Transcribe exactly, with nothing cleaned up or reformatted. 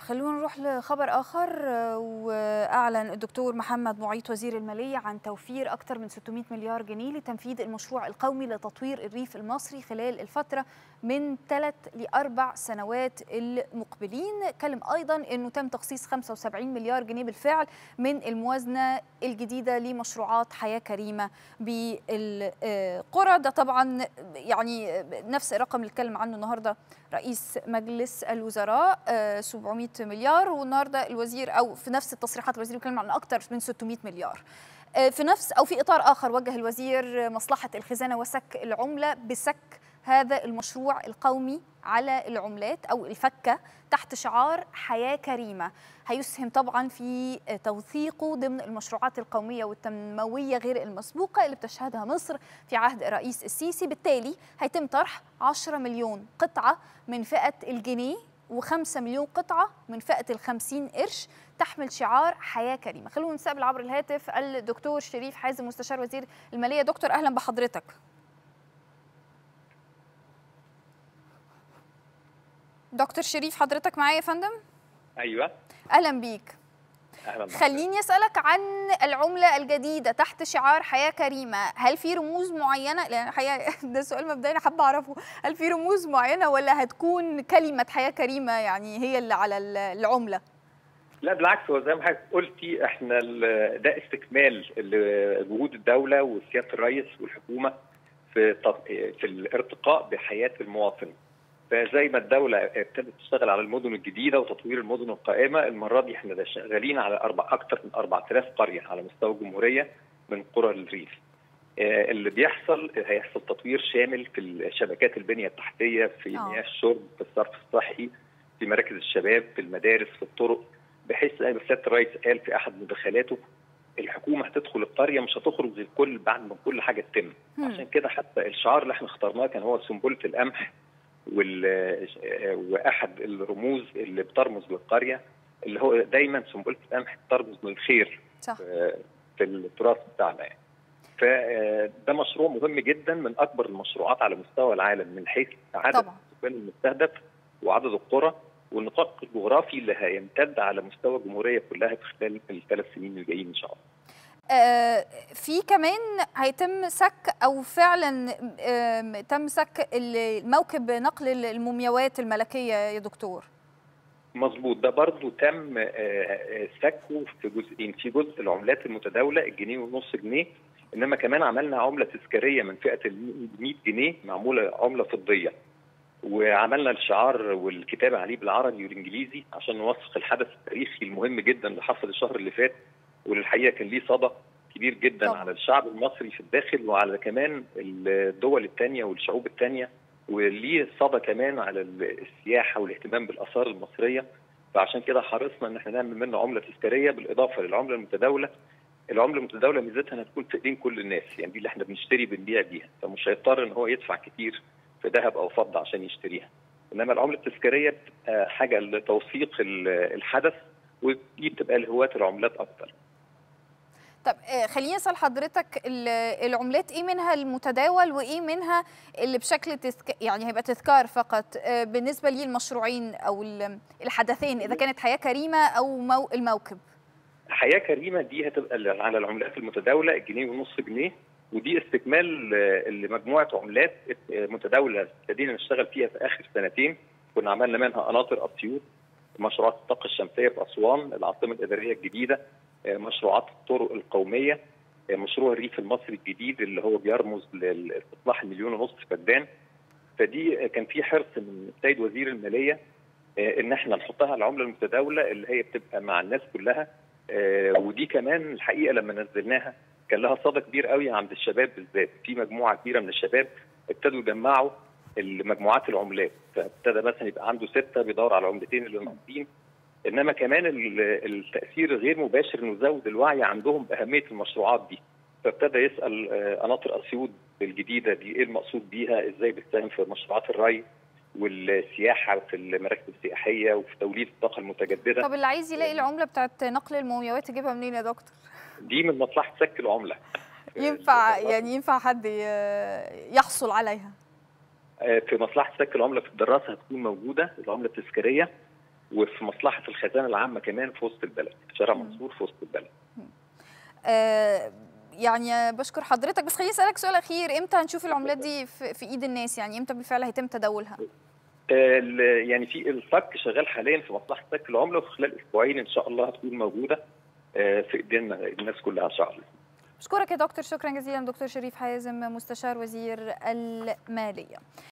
خلونا نروح لخبر آخر. وأعلن الدكتور محمد معيط وزير المالية عن توفير أكثر من ستمائة مليار جنيه لتنفيذ المشروع القومي لتطوير الريف المصري خلال الفترة من ثلاث لأربع سنوات المقبلين. كلم أيضا أنه تم تخصيص خمسة وسبعين مليار جنيه بالفعل من الموازنة الجديدة لمشروعات حياة كريمة بالقرى. ده طبعا يعني نفس الرقم اللي اتكلم عنه النهارده رئيس مجلس الوزراء، سبعمائة مليار، والنهارده الوزير او في نفس التصريحات الوزير بيتكلم عن اكثر من ستمائة مليار. في نفس او في اطار اخر وجه الوزير مصلحه الخزانه وسك العمله بسك هذا المشروع القومي على العملات او الفكه تحت شعار حياه كريمه، هيسهم طبعا في توثيقه ضمن المشروعات القوميه والتنمويه غير المسبوقه اللي بتشهدها مصر في عهد الرئيس السيسي. بالتالي هيتم طرح عشرة مليون قطعه من فئه الجنيه وخمسة مليون قطعه من فئه الخمسين قرش تحمل شعار حياه كريمه. خلونا نستقبل عبر الهاتف الدكتور شريف حازم مستشار وزير الماليه. دكتور اهلا بحضرتك. دكتور شريف حضرتك معايا يا فندم؟ ايوه اهلا بيك. اهلا. خليني اسالك عن العمله الجديده تحت شعار حياه كريمه، هل في رموز معينه؟ لان الحقيقه ده سؤال مبدئي حابه اعرفه، هل في رموز معينه ولا هتكون كلمه حياه كريمه يعني هي اللي على العمله؟ لا بالعكس، هو زي ما حضرتك قلتي احنا ده استكمال لجهود الدوله وسياده الرئيس والحكومه في في الارتقاء بحياه المواطن. فزي ما الدوله ابتدت تشتغل على المدن الجديده وتطوير المدن القائمه، المره دي احنا شغالين على اربع اكثر من أربعة آلاف قريه على مستوى الجمهوريه من قرى الريف. اللي بيحصل هيحصل تطوير شامل في شبكات البنيه التحتيه، في مياه الشرب، في الصرف الصحي، في مراكز الشباب، في المدارس، في الطرق، بحيث زي ما سياده الرئيس قال في احد مداخلاته الحكومه هتدخل القريه مش هتخرج غير كل بعد ما كل حاجه تتم. عشان كده حتى الشعار اللي احنا اخترناه كان هو سنبله القمح، واحد الرموز اللي بترمز للقريه اللي هو دايما سنبله القمح بترمز للخير. صح. في التراث بتاعنا يعني. فده مشروع مهم جدا، من اكبر المشروعات على مستوى العالم من حيث عدد السكان المستهدف وعدد القرى والنطاق الجغرافي اللي هيمتد على مستوى الجمهوريه كلها في خلال الثلاث سنين الجايين ان شاء الله. آه في كمان هيتم سك او فعلا آه تم سك الموكب نقل المومياوات الملكيه يا دكتور؟ مظبوط، ده برضه تم آه سكه في جزئين، في جزء العملات المتداوله الجنيه ونص جنيه، انما كمان عملنا عمله تذكاريه من فئه ال مئة جنيه معموله عمله فضيه، وعملنا الشعار والكتابه عليه بالعربي والانجليزي عشان نوثق الحدث التاريخي المهم جدا اللي حصل الشهر اللي فات، والحقيقه كان ليه صدى كبير جدا طبعا على الشعب المصري في الداخل وعلى كمان الدول الثانيه والشعوب الثانيه، وليه صدى كمان على السياحه والاهتمام بالاثار المصريه. فعشان كده حرصنا ان احنا نعمل منه عمله تذكاريه بالاضافه للعمله المتداوله. العمله المتداوله ميزتها انها تكون في ايدين كل الناس، يعني دي اللي احنا بنشتري بنبيع بيها، فمش هيضطر ان هو يدفع كتير في ذهب او فضه عشان يشتريها. انما العمله التذكاريه بتبقى حاجه لتوثيق الحدث، ودي بتبقى لهواة العملات اكتر. طب خليني اسال حضرتك، العملات ايه منها المتداول وايه منها اللي بشكل تذك... يعني هيبقى تذكار فقط بالنسبه لي المشروعين او الحدثين، اذا كانت حياه كريمه او مو... الموكب؟ حياه كريمه دي هتبقى على العملات المتداوله الجنيه ونص جنيه، ودي استكمال لمجموعه عملات متداوله ابتدينا نشتغل فيها في اخر سنتين. كنا عملنا منها قناطر اسيوط، مشروعات الطاقه الشمسيه في اسوان، العاصمه الاداريه الجديده، مشروعات الطرق القوميه، مشروع الريف المصري الجديد اللي هو بيرمز لاستصلاح المليون ونص فدان. فدي كان في حرص من السيد وزير الماليه ان احنا نحطها على العمله المتداوله اللي هي بتبقى مع الناس كلها، ودي كمان الحقيقه لما نزلناها كان لها صدى كبير قوي عند الشباب بالذات. في مجموعه كبيره من الشباب ابتدوا يجمعوا المجموعات العملات، فابتدى مثلا يبقى عنده سته بيدور على العملتين اللي ناقصين. انما كمان التاثير غير مباشر انه زود الوعي عندهم باهميه المشروعات دي، فابتدى يسال قناطر اسيوط الجديده دي ايه المقصود بيها، ازاي بتساهم في مشروعات الري والسياحه في المراكز السياحيه وفي توليد الطاقه المتجدده. طب اللي عايز يلاقي العمله بتاعت نقل المومياوات يجيبها منين يا دكتور؟ دي من مصلحه سك العمله. ينفع يعني ينفع حد يحصل عليها؟ في مصلحه سك العمله في الدراسه هتكون موجوده العمله التذكاريه، وفي مصلحه الخزانه العامه كمان في وسط البلد، شارع منصور في وسط البلد. آه يعني بشكر حضرتك، بس خليني اسالك سؤال اخير، امتى هنشوف العملات دي في, في ايد الناس؟ يعني امتى بالفعل هيتم تداولها؟ آه يعني في الصك شغال حاليا في مصلحه سك العمله، وفي خلال اسبوعين ان شاء الله هتكون موجوده آه في ايدين الناس كلها ان شاء الله. بشكرك يا دكتور، شكرا جزيلا دكتور شريف حازم مستشار وزير الماليه.